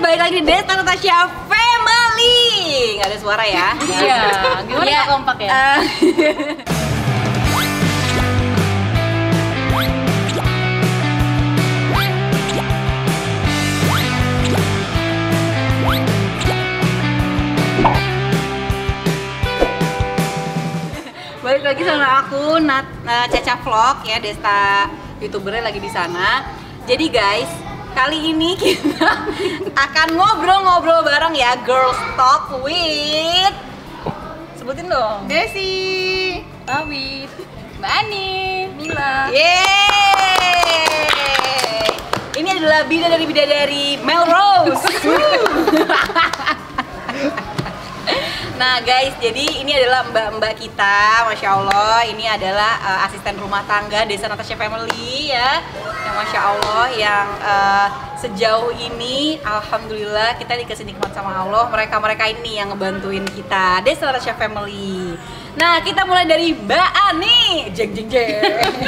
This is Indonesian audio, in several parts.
balik lagi di Desta Natasha Family. Nggak ada suara ya? Iya, gimana ya, kompak ya? Balik lagi sama aku, Caca Vlog ya, Desta YouTubernya lagi di sana. Jadi guys, kali ini kita akan ngobrol-ngobrol bareng ya, Girls Talk with, sebutin dong. Desi, Awit, Mbak Ani, Mila. Yeay! Ini adalah bidadari Melrose. Nah guys, jadi ini adalah mbak-mbak kita, Masya Allah. Ini adalah asisten rumah tangga Desta Natasha Family ya. Yang Masya Allah, yang sejauh ini Alhamdulillah kita dikasih nikmat sama Allah. Mereka ini yang ngebantuin kita, Desta Natasha Family. Nah, kita mulai dari Mbak Ani. Jeng jeng jeng.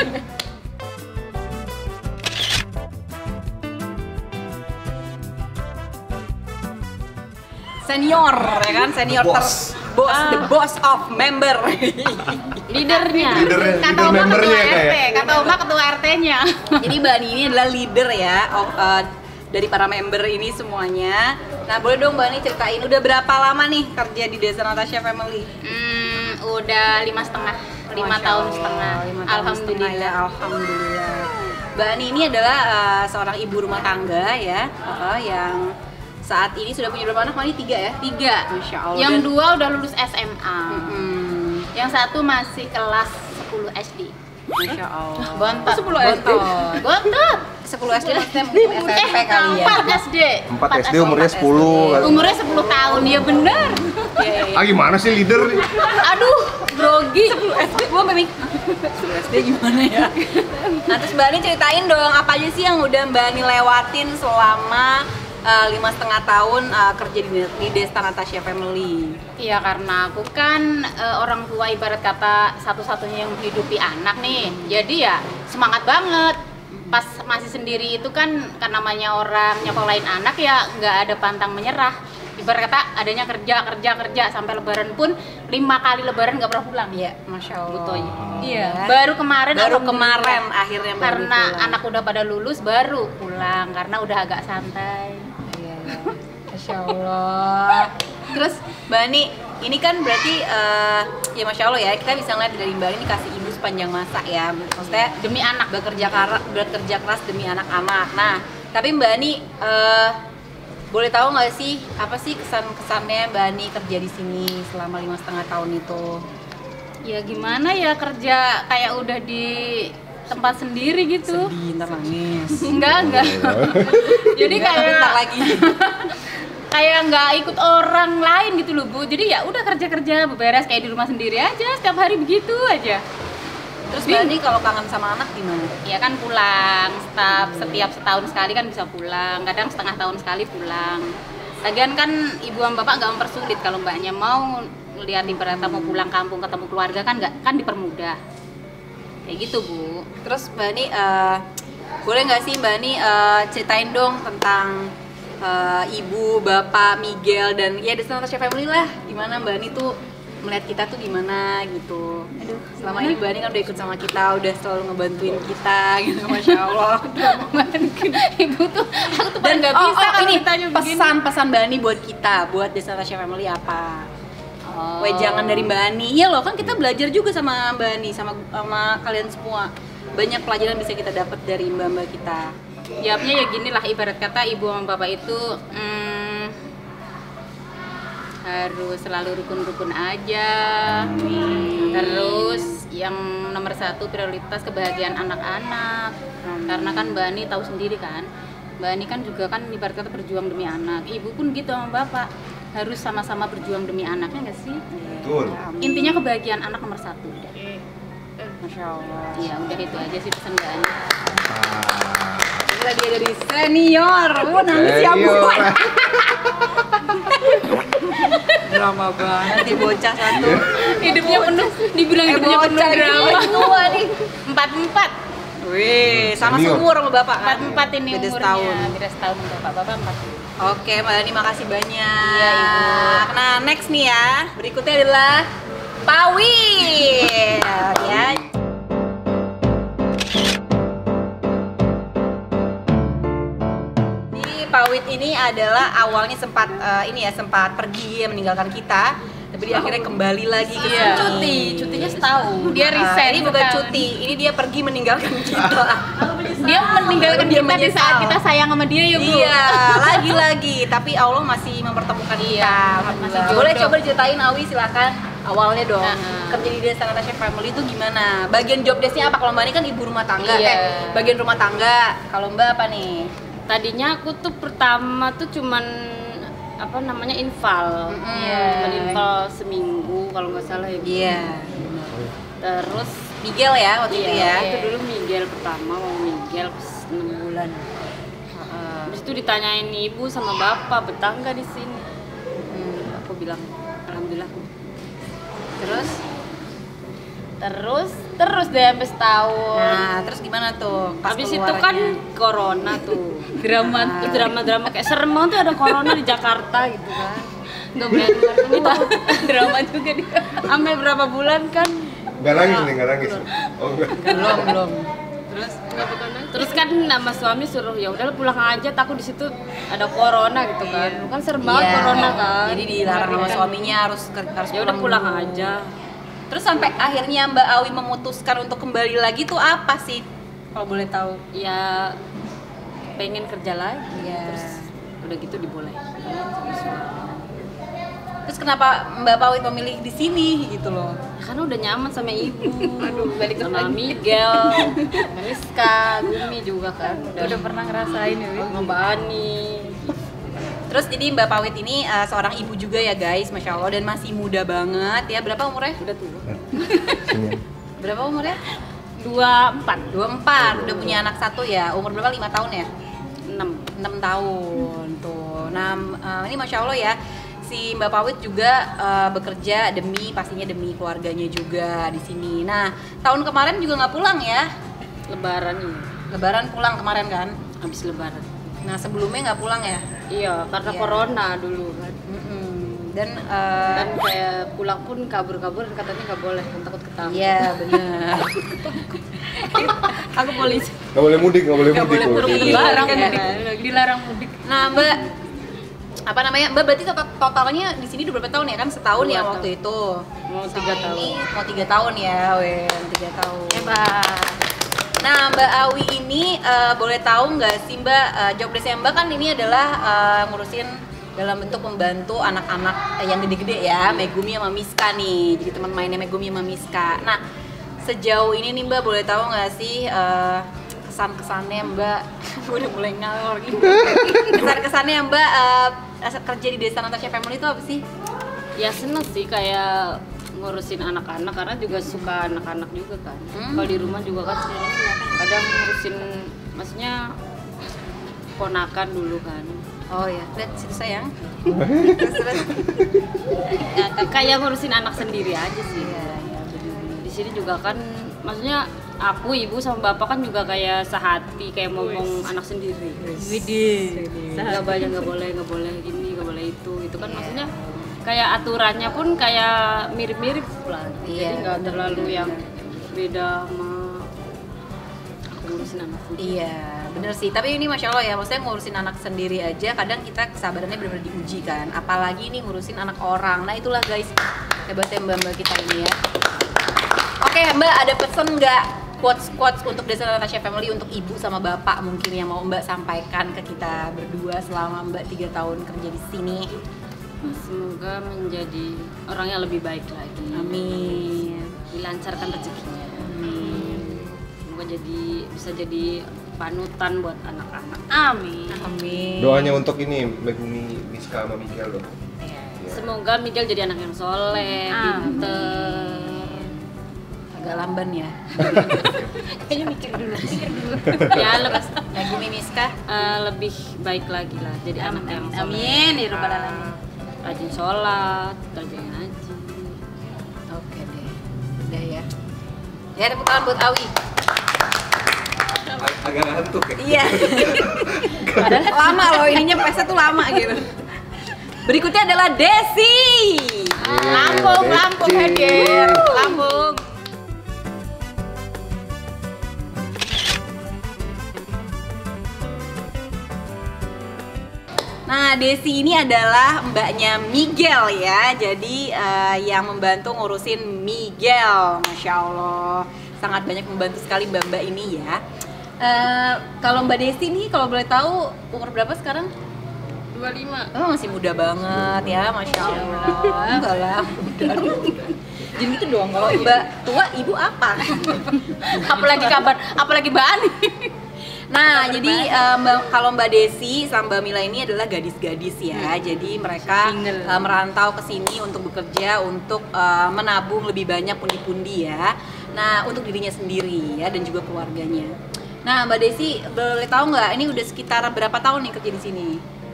Senior ya kan, senior the boss of member. Leadernya. Kata Oma ketua RT, kata Oma ketua RT-nya. Jadi Mbak Ani ini adalah leader ya dari para member ini semuanya. Nah, boleh dong Mbak Ani ceritain udah berapa lama nih kerja di Desta Natasha Family? Udah 5 tahun setengah. Alhamdulillah. Alhamdulillah. Mbak Ani ini adalah seorang ibu rumah tangga ya, yang saat ini sudah punya berapa anak? Mani 3 ya? 3. Masya Allah. Yang 2 udah lulus SMA. Yang 1 masih kelas 10 SD. Masya Allah. Bontot. 10 SD. Bontot. 10 SD maksudnya mungkin SMP kali ya? 4 SD. 4 SD umurnya 10 kan? Umurnya 10 tahun, ya bener. Ah gimana sih leader? Aduh, grogi. 10 SD, gua memang 10 SD gimana ya? Nah terus Mbak Ani ceritain dong, apa aja sih yang udah Mbak Ani lewatin selama 5,5 tahun kerja di Desta Natasha Family. Iya, karena aku kan orang tua ibarat kata satu-satunya yang menghidupi anak nih. Jadi ya semangat banget. Pas masih sendiri itu kan namanya orang nyekolahin anak ya nggak ada pantang menyerah. Ibarat kata adanya kerja sampai lebaran pun 5 kali lebaran nggak pernah pulang. Iya, Masya Allah. Gitu aja. Iya. Baru kemarin akhirnya baru karena pulang. anak udah pada lulus baru pulang karena udah agak santai. Masya Allah. Terus Mbak Ani, ini kan berarti ya Masya Allah ya, kita bisa ngeliat dari Mbak Ani kasih ibu sepanjang masa ya. Maksudnya Demi anak. bekerja keras demi anak-anak. Nah, tapi Mbak Ani boleh tahu nggak sih apa sih kesan-kesannya Mbak Ani kerja di sini selama 5,5 tahun itu? Ya gimana ya, kerja kayak udah di tempat sendiri gitu. Sedih, ntar nangis. Enggak. Jadi kayak bentar lagi. kayak nggak ikut orang lain gitu loh Bu. Jadi ya udah kerja beberes kayak di rumah sendiri aja, setiap hari begitu aja. Terus Mbak Ani kalau kangen sama anak gimana? Ya kan pulang, setiap setahun sekali kan bisa pulang, kadang setengah tahun sekali pulang. Lagian kan ibu sama bapak nggak mempersulit, kalau mbaknya mau lihat ibaratnya mau pulang kampung ketemu keluarga kan nggak, kan dipermudah. Kayak gitu Bu. Terus Mbak Ani, boleh nggak sih Mbak Ani ceritain dong tentang ibu, bapak, Miguel, dan ya Desta Natasha Family lah. Gimana Mbak Ani tuh melihat kita tuh gimana gitu. Aduh, selama ini Mbak Ani kan udah ikut sama kita, udah selalu ngebantuin kita gitu, Masya Allah. Ibu tuh, aku tuh Dan nggak bisa kalau ini ditanya begini. pesan Mbak Ani buat kita, buat Desta Natasha Family apa? Jangan dari Mbak Ani. Iya loh, kan kita belajar juga sama Mbak Ani, sama kalian semua. Banyak pelajaran bisa kita dapat dari mbak-mbak kita. Jawabnya ya gini lah, ibarat kata ibu sama bapak itu harus selalu rukun-rukun aja. Terus yang nomor 1 prioritas kebahagiaan anak-anak. Karena kan Mbak Ani tahu sendiri kan, Mbak Ani kan juga kan ibarat kata berjuang demi anak. Ibu pun gitu sama bapak, harus sama-sama berjuang demi anaknya nggak sih? Betul. Intinya kebahagiaan anak nomor 1 udah. Masya Allah. Iya udah itu aja sih pesan Mbak Ani. Inilah dia dari senior. Nangis ya Bu. Drama banget di bocah satu. Hidupnya penuh, dibilang hidupnya penuh drama. Tua nih. 44. Wih, sama Senior. seumur sama bapak kan? 44 ini Beda umurnya. setahun. Beda setahun sama bapak 40. Oke, Mbak Ani makasih banyak. Iya, Ibu. Nah, next nih ya. Berikutnya adalah Pawit. Ya. Jadi Pawit ini adalah awalnya sempat sempat pergi meninggalkan kita, tapi dia akhirnya kembali lagi ke sini. Cutinya setahun. Dia Ini resign bukan sekarang. cuti, ini dia pergi meninggalkan kita. Dia meninggalkan Dia kita di saat menyesal. kita sayang sama dia ya, Bu. Iya, lagi-lagi. Tapi Allah masih mempertemukan kita. masih Alhamdulillah. Boleh jodoh. coba diceritain Awi, silakan. Awalnya dong, Nah. kerja di Desa Natasha Family itu gimana? Bagian job desk-nya apa? Kalau Mbak ini kan ibu rumah tangga, Iya. bagian rumah tangga. Kalau Mbak apa nih? Tadinya aku tuh pertama tuh cuman apa namanya infal, Iya. Cuman infal seminggu kalau nggak salah ya. Bu. Iya. Terus Miguel ya waktu itu ya. itu dulu Miguel pertama, mau Miguel pas 6 bulan. Habis itu ditanyain ibu sama bapak betah nggak di sini. Aku bilang alhamdulillah. Terus deh sampai setahun. Nah, terus gimana tuh? Pas Habis itu kan keluarannya? corona tuh. drama kayak serem banget tuh ada corona di Jakarta gitu kan. Nggak boleh keluar. Drama juga dia. Sampai berapa bulan kan? Nggak nangis nih, nggak nangis. Oh enggak. belum. Terus kan nama suami suruh ya udah lu pulang aja, takut di situ ada corona gitu kan. Lu kan serem banget Iya. corona kan. Jadi dilarang sama suaminya harus Ya udah pulang dulu. aja. Terus sampai akhirnya Mbak Awi memutuskan untuk kembali lagi tuh apa sih? Kalau boleh tahu. Ya pengen kerja lagi. Iya. Terus udah gitu dibolehin sama suami. Terus kenapa Mbak Pawit memilih di sini gitu loh? Karena udah nyaman sama ibu. Balik sama Miguel, Miska, Gumi juga kan. Udah pernah ngerasain ya, Wi? sama Mbak Ani. Terus jadi Mbak Pawit ini seorang ibu juga ya guys, Masya Allah, dan masih muda banget ya. Berapa umurnya? Udah tua. Berapa umurnya? 24, 24, udah punya anak satu ya. Umur berapa? 5 tahun ya? 6. 6 tahun tuh. Nah, ini Masya Allah ya, si Mbak Pawit juga bekerja pastinya demi keluarganya juga di sini. Nah, tahun kemarin juga nggak pulang ya? Lebaran ini. Lebaran pulang kemarin kan? Habis lebaran. Nah, sebelumnya nggak pulang ya? Iya, karena Iya. corona dulu kan. Dan Dan kayak pulang pun kabur-kabur katanya nggak boleh, kan takut ketangkep. iya benar. Aku polisi. Nggak boleh mudik, nggak boleh Nggak mudik. boleh loh. mudik. Dilarang Iya. mudik. Dilarang mudik. Nah, Mbak, apa namanya? Mbak berarti totalnya di sini udah berapa tahun ya? Kan setahun 2 ya tahun. waktu itu. Mau Sama 3 tahun. Ini mau 3 tahun ya, weh, 3 tahun. Hebat. Nah, Mbak Awi ini boleh tahu nggak sih Mbak, job desk Mbak kan ini adalah ngurusin dalam bentuk membantu anak-anak yang gede-gede ya, Megumi sama Miska nih, jadi teman mainnya Megumi sama Miska. Nah, sejauh ini nih Mbak boleh tahu nggak sih kesan-kesannya Mbak, gue udah mulai ngalor gitu. Kesan-kesannya Mbak kerja di Desa Natasha Family itu apa sih? Ya seneng sih kayak ngurusin anak-anak karena juga suka anak-anak juga kan. Kalau di rumah juga kan kadang ngurusin, maksudnya ponakan dulu kan. Oh ya, lihat situ sayang. Kayak ngurusin anak sendiri aja sih. Iya, Di sini juga kan, maksudnya aku ibu sama bapak kan juga kayak sehati, kayak ngomong anak sendiri. Widih. Nggak banyak, nggak boleh gini, nggak boleh itu, gitu kan maksudnya kayak aturannya pun kayak mirip-mirip lah. Iya, Jadi nggak bener. terlalu yang beda sama aku ngurusin anak sendiri. Iya, bener sih. Tapi ini Masya Allah ya, maksudnya ngurusin anak sendiri aja kadang kita kesabarannya benar-benar diuji kan. Apalagi ini ngurusin anak orang. Nah itulah guys, hebatnya mbak-mbak kita ini ya. Oke Mbak, ada pesan nggak quotes untuk Desa Natasha Family untuk ibu sama bapak mungkin yang mau Mbak sampaikan ke kita berdua selama Mbak 3 tahun kerja di sini? Semoga menjadi orang yang lebih baik lagi. Amin. Dilancarkan rezekinya. Amin. Semoga bisa jadi panutan buat anak-anak. Amin. Amin. Doanya untuk ini Megumi, Miska sama Miguel dong. Iya. Semoga Miguel jadi anak yang soleh, Amin. pinter. Agak lamban ya. Kayaknya mikir dulu. Ya lebih, Megumi Miska. lebih baik lagi lah. Jadi anak yang soleh. Amin. Ya Rabbal Alamin. Rajin sholat, rajin ngaji. Oke deh, udah ya. Ya tepuk tangan buat Awi. Agak ngantuk ya. Iya. Padahal lama loh ininya pesnya tuh lama gitu. Berikutnya adalah Desi. Lampung hadir. Lampung. Nah, Desi ini adalah mbaknya Miguel ya. Jadi yang membantu ngurusin Miguel, Masya Allah. Sangat banyak membantu sekali mbak-mbak ini ya. Kalau Mbak Desi nih, kalau boleh tahu umur berapa sekarang? 25. Oh, masih muda banget ya, Masya Allah. Enggak lah, muda. Jadi gitu doang, kalau mbak tua, ibu apa? Apalagi kabar, apalagi Mbak Ani. Nah, jadi kalau Mbak Desi sama Mbak Mila ini adalah gadis-gadis ya. Jadi mereka merantau ke sini untuk bekerja, untuk menabung lebih banyak pundi-pundi ya. Nah, untuk dirinya sendiri ya dan juga keluarganya. Nah, Mbak Desi boleh tahu nggak ini udah sekitar berapa tahun nih kerja di sini?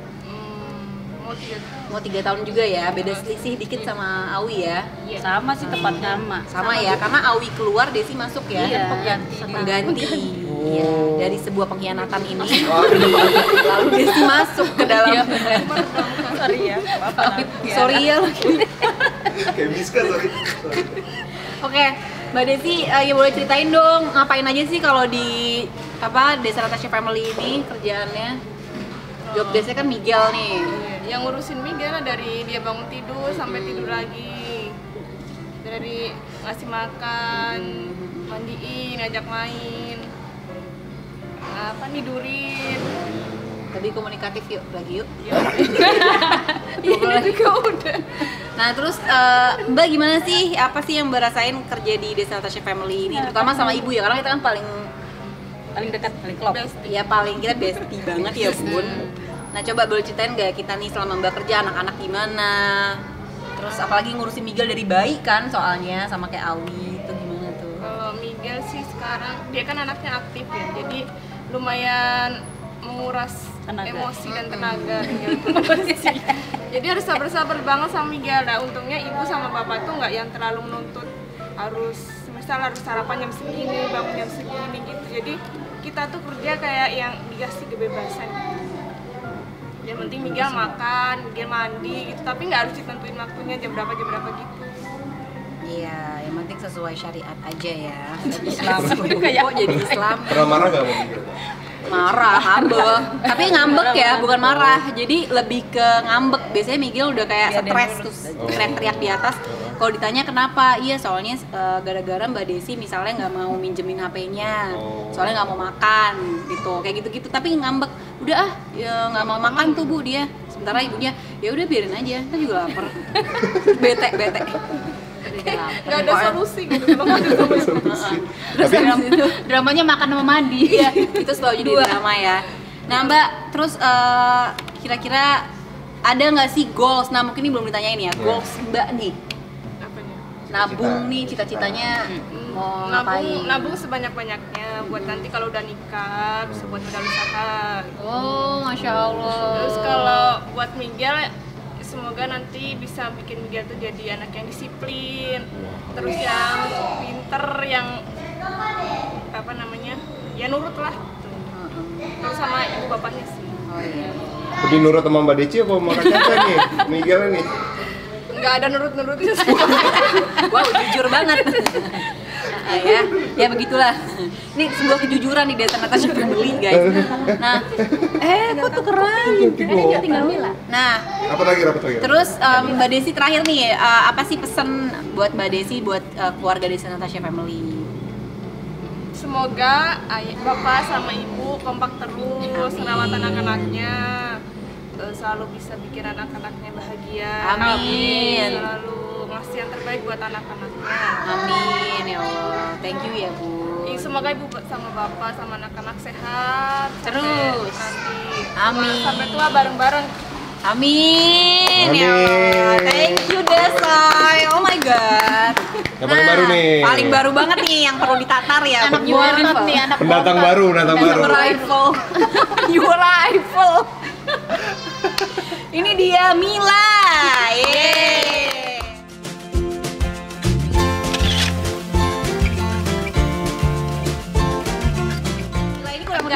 Mau 3 tahun juga ya. Beda selisih dikit sama Awi ya. Sama sih, tepat sama Ya, karena Awi keluar, Desi masuk ya. Iya, Pengganti. Iya, dari sebuah pengkhianatan ini lalu Desi masuk ke dalam. sorry ya. Sorry ya. Kayak Miska, sorry. Oke, Mbak Desi, ya boleh ceritain dong ngapain aja sih kalau di Desa Natasha Family ini kerjaannya? Job desknya kan Miguel nih. Yang ngurusin Miguel dari dia bangun tidur sampai tidur lagi, dari ngasih makan, mandiin, ngajak main, tidurin. Lebih komunikatif yuk, lagi yuk. Ngobrol lagi udah. Nah terus Mbak gimana sih, apa sih yang Mbak rasain kerja di Desa Natasha Family ini, terutama sama ibu ya, karena kita kan paling dekat, paling klop. Ya paling kita bestie banget ya Bun. Nah coba boleh ceritain nggak kita nih selama Mbak kerja anak-anak gimana? Terus apalagi ngurusin Miguel dari bayi kan soalnya, sama kayak Awi itu gimana tuh? Kalau Miguel sih sekarang dia kan anaknya aktif ya, jadi lumayan menguras emosi dan tenaga. Jadi harus sabar-sabar banget sama Miguel. Nah untungnya ibu sama bapak tuh nggak yang terlalu menuntut misal harus sarapan jam segini, bangun jam segini gitu. Jadi kita tuh kerja kayak yang dikasih kebebasan. Yang penting Miguel makan, Miguel mandi gitu, tapi nggak harus ditentuin waktunya jam berapa gitu. Iya, yang penting sesuai syariat aja ya. Islam, kok jadi Islam? Pernah marah gak mau Miguel? Marah, ngambek. Tapi ngambek ya, bukan marah. Jadi lebih ke ngambek. Biasanya Miguel udah kayak stres terus teriak-teriak di atas. Kalau ditanya kenapa, iya soalnya gara-gara Mbak Desi misalnya nggak mau minjemin HP-nya, soalnya nggak mau makan gitu, kayak gitu-gitu. Tapi ngambek, udah ya nggak mau makan tuh Bu dia. Sementara ibunya, ya udah biarin aja, kita juga lapar. bete. Nggak ada solusi gitu, kalau nggak ada solusi. Terus Dramanya makan sama mandi. Iya, itu selalu jadi drama ya. Nah Mbak, terus kira-kira ada nggak sih goals? Nah mungkin ini belum ditanyain ya, goals Mbak nih. Apanya? Nabung nih, cita-citanya mau ngapain? Nabung sebanyak-banyaknya buat nanti kalau udah nikah bisa buat modal usaha. Oh, Masya Allah. Terus kalau buat Miguel, semoga nanti bisa bikin Miguel tuh jadi anak yang disiplin, terus yang pinter, yang ya nurut lah. Terus sama ibu bapaknya sih. Oh iya. Lebih nurut sama Mbak Deci apa sama Kak Caca nih? Miguel nih? Nggak ada nurut-nurutnya sih. Wow, jujur banget. Ya begitulah. Ini sebuah kejujuran di Desa Natasha Family, guys. Nah, kok tuh keren. Kayaknya tinggal Mila. Nah, Rapat lagi. terus Mbak Desi terakhir nih, apa sih pesan buat Mbak Desi buat keluarga Desa Natasha Family? Semoga bapak sama ibu kompak terus, merawat anak-anaknya, selalu bisa bikin anak-anaknya bahagia. Amin. Selalu ngasih yang terbaik buat anak-anaknya. Amin ya Allah. Thank you ya Bu. Semoga ibu sama bapak sama anak-anak sehat Terus. sampai nanti Amin. sampai tua bareng-bareng. Amin. Ya Allah. Amin. Thank you Desai. Oh my god. Yang paling baru nih. Paling baru banget nih yang perlu ditatar ya. Anak New buah arrival. nih, anak Pendatang buah. baru. New arrival. New arrival. Ini dia Mila. Yeay. Mila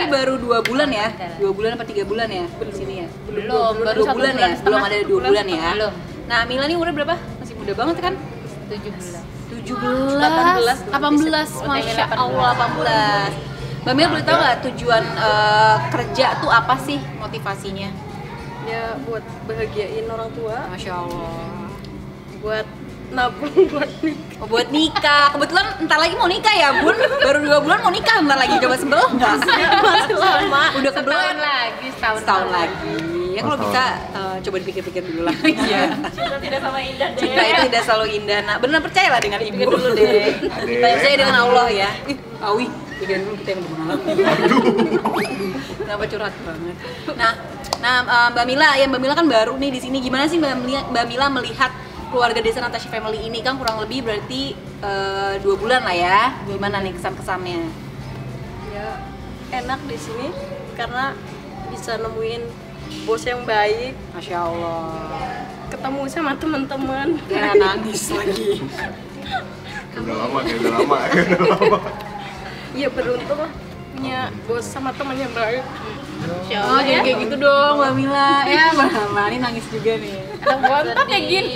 baru 2 bulan ya? 2 bulan apa 3 bulan ya di sini ya? Belum, baru 2 bulan ya? Belum ada 2 bulan ya? Belum. Nah, Mila nih umurnya berapa? Masih muda banget kan? 17. 17, 18, Masya Allah 18. Mbak Mila boleh tahu nggak tujuan kerja tuh apa sih motivasinya? Ya buat bahagiain orang tua, Masya Allah. buat nabung buat nikah. Oh, buat nikah. Kebetulan entar lagi mau nikah ya, Bun. Baru 2 bulan mau nikah entar lagi. Coba sebel nggak? Masih lama. Udah Setahun kebetulan lagi, setahun lagi. Ya kalau bisa coba dipikir-pikir dulu lah. Iya. Cinta tidak sama indah deh. Cinta itu tidak selalu indah. Nah, benar percayalah dengan ibu dulu deh. Kita percaya dengan Allah ya. Ih, Awi, pikirin dulu kita yang bermalam. Kenapa curhat banget? Nah, Mbak Mila kan baru nih di sini. Gimana sih Mbak Mila melihat keluarga Desa Natasha Family ini? Kan kurang lebih berarti 2 bulan lah ya. Gimana nih kesan-kesannya? Ya enak di sini karena bisa nemuin bos yang baik, Masya Allah. ketemu sama teman-teman. Ya nangis lagi. Udah lama, kayak udah lama. Iya beruntung lah punya bos sama teman yang baik. Oh, jadi kayak gitu dong Mbak Mila. Ya, Mbak Mila ini nangis juga nih. Bontot kayak gini.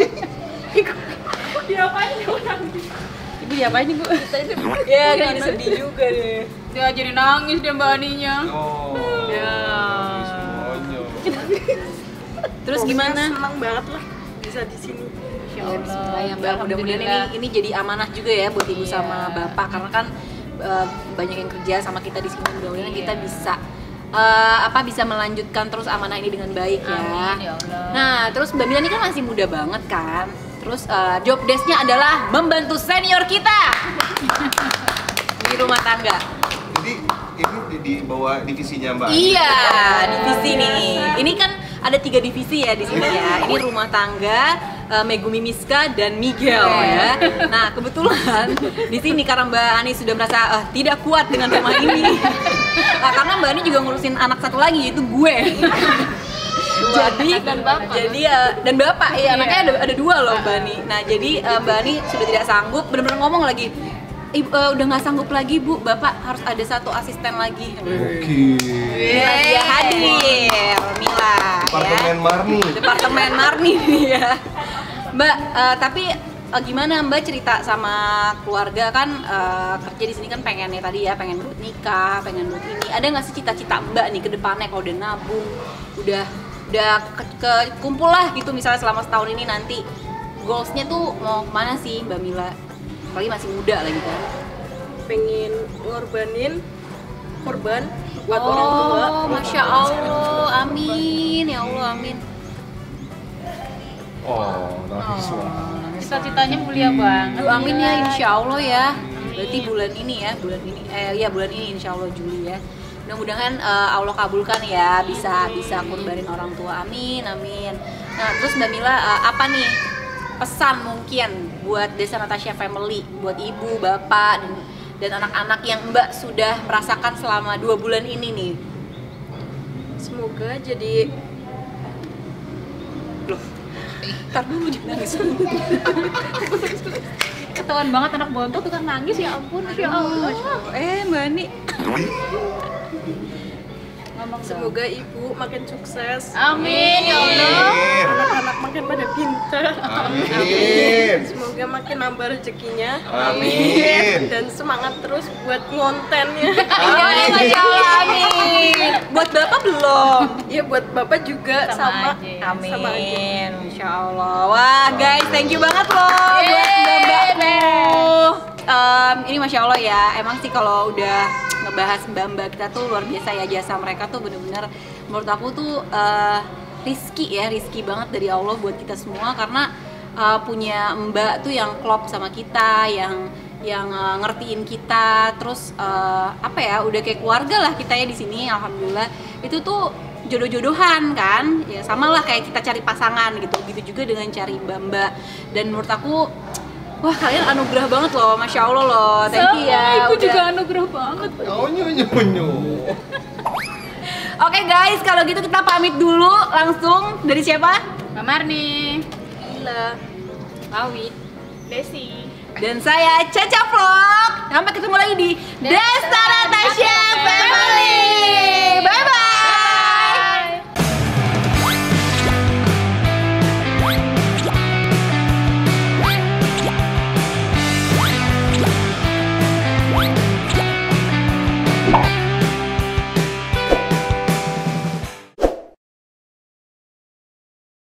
Diapain nih orang? Ibu diapain nih, Bu? Ya, kan jadi sedih juga deh. Dia jadi nangis dia Mbak Aninya. Oh, Ya. semuanya. Terus gimana? Senang banget lah bisa di sini. Insya Ya, bismillah ya Mbak. Mudah-mudahan ini jadi amanah juga ya buat Ibu sama Bapak, karena kan banyak yang kerja sama kita di sini. Mudah-mudahan kita bisa bisa melanjutkan terus amanah ini dengan baik ya. Amin, ya Allah. Nah, terus Mbak Mila ini kan masih muda banget kan. Terus job desk-nya adalah membantu senior kita di rumah tangga. Jadi ini di bawah divisinya Mbak. Iya, divisi nih. Ini kan ada 3 divisi ya di sini ya. Ini rumah tangga, Megumi Miska dan Miguel ya. Nah, kebetulan di sini karena Mbak Ani sudah merasa tidak kuat dengan tema ini. Nah, karena Mbak Ani juga ngurusin anak satu lagi yaitu gue. Dan bapak. Jadi dan bapak ya, anaknya ada 2 loh Mbak Ani. Nah, jadi Mbak Ani sudah tidak sanggup, benar-benar ngomong lagi. Ibu, udah nggak sanggup lagi Bu, Bapak harus ada 1 asisten lagi. Oke. Nah, dia hadir, Mila. Departemen Marni. Departemen Marni ya. Mbak, tapi gimana Mbak cerita sama keluarga kan kerja di sini kan pengen ya tadi ya, pengen buat nikah, pengen buat ini. Ada nggak sih cita-cita Mbak nih ke depannya kalau udah nabung, udah kumpul lah gitu misalnya selama setahun ini nanti goalsnya tuh mau kemana sih Mbak Mila? Apalagi masih muda lagi kan. Pengen ngorbanin korban buat orang tua. Oh, Masya Allah, amin, ya Allah, amin. Oh, nangis lah. Cita-citanya mulia banget. Aduh, amin ya, insya Allah ya. Berarti bulan ini ya, bulan ini insya Allah Juli ya. Mudah-mudahan Allah kabulkan ya, bisa kurbanin orang tua, amin, amin. Nah, terus Mbak Mila apa nih pesan mungkin buat Desa Natasha Family, buat ibu, bapak, dan anak-anak yang Mbak sudah merasakan selama 2 bulan ini nih? Semoga jadi Ntar dulu jangan nangis. Ketahuan banget anak bontot tukang nangis, ya ampun, ya Allah. Mbak Ani. semoga ibu makin sukses. Amin, ya Allah. Anak-anak makin pada pintar. Amin. Semoga makin nambah rezekinya. Amin. Dan semangat terus buat ngontennya. Amin, Masya Allah, amin. Buat Bapak belum? Iya buat bapak juga sama. aja. Amin, Sama aja. Insya Allah. Wah guys, thank you banget loh buat mbak-mbakku. Ini Masya Allah ya, emang sih kalau udah ngebahas mbak-mbak kita tuh luar biasa ya, jasa mereka tuh bener-bener menurut aku tuh rizki banget dari Allah buat kita semua, karena punya mbak tuh yang klop sama kita, yang ngertiin kita, terus udah kayak keluarga lah kita ya di sini. Alhamdulillah itu tuh jodoh-jodohan kan ya, sama lah kayak kita cari pasangan gitu juga dengan cari mbak-mbak. Dan menurut aku wah kalian anugerah banget loh, Masya Allah loh, thank you ya. Aku udah. juga anugerah banget. Nyonyo. Oke guys, kalau gitu kita pamit dulu langsung. Dari siapa? Mbak Marni. Gila. Awi. Desi. Dan saya Caca Vlog. Sampai ketemu lagi di Desta Natasha Family.